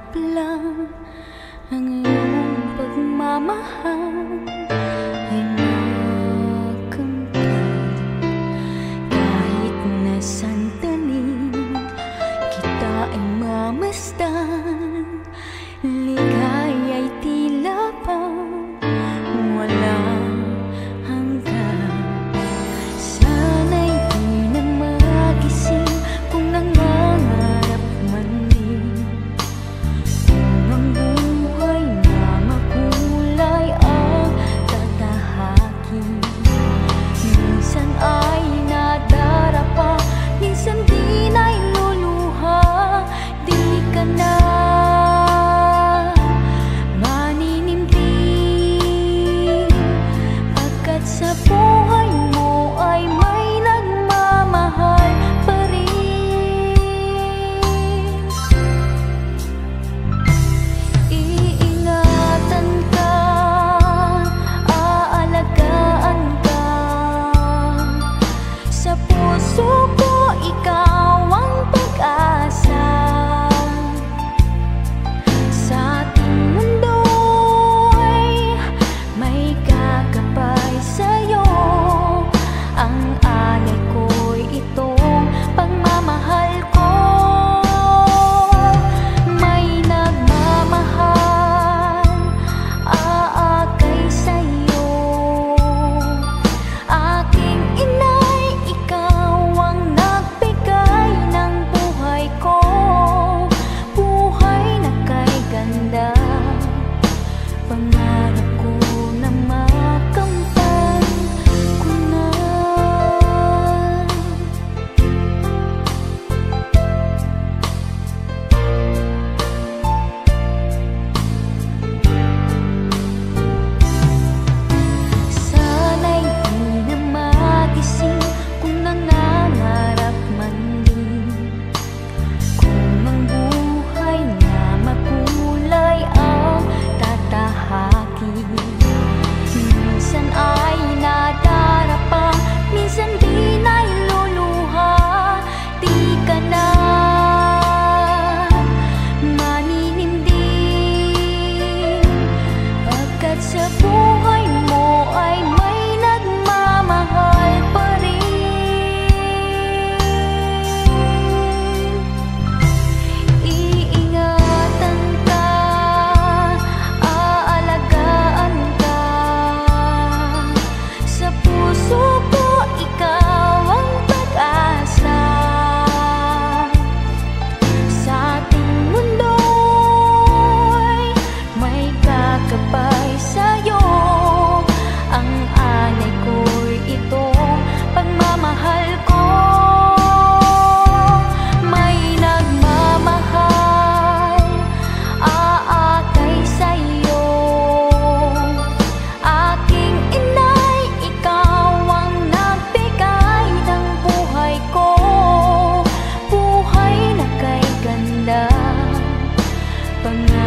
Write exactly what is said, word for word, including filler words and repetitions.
pangarap lang ang iyong pagmamahal ay makamtan. Kahit na sandali kita ay mamasdan, ligaya'y tila pa walang hanggan. Sana'y di na magising kung nangangarap man din, kung ang buhay na makulay ang tatahakin. Minsan ay nadarapa, minsan di na'y luluha. Di ka na maninindig, pagkat sa buhay mo ay may nagmamahal pa rin. Iingatan ka, aalagaan ka, sa puso ko ikaw ang pag-asa. Sa ating mundo'y may kakapay sa'yo, ang alay ko'y itong pagmamahal ko. May nagmamahal, aakay sa'yo, aking inay, ikaw ang nagbigay ng buhay ko. Buhay na kay ganda, pangarap ko na makamtan ko na. Sana'y di na magising kung nangangarap man din, kung ang buhay na makulay ang tatahakin. Minsan ay nadarapa, minsan di na'y luluha. Di ka na maninindig, pagkat sa buhay mo ay may nagmamahal pa rin. Iingatan ka, aalagaan ka, sa puso ko ikaw ang pag-asa. Sa ating mundo'y may kakapay sa'yo, ang alay ko'y itong pagmamahal ko. May nagmamahal, aakay sa'yo, aking inay, ikaw ang nagbigay ng buhay ko. Buhay na kay ganda, pangarap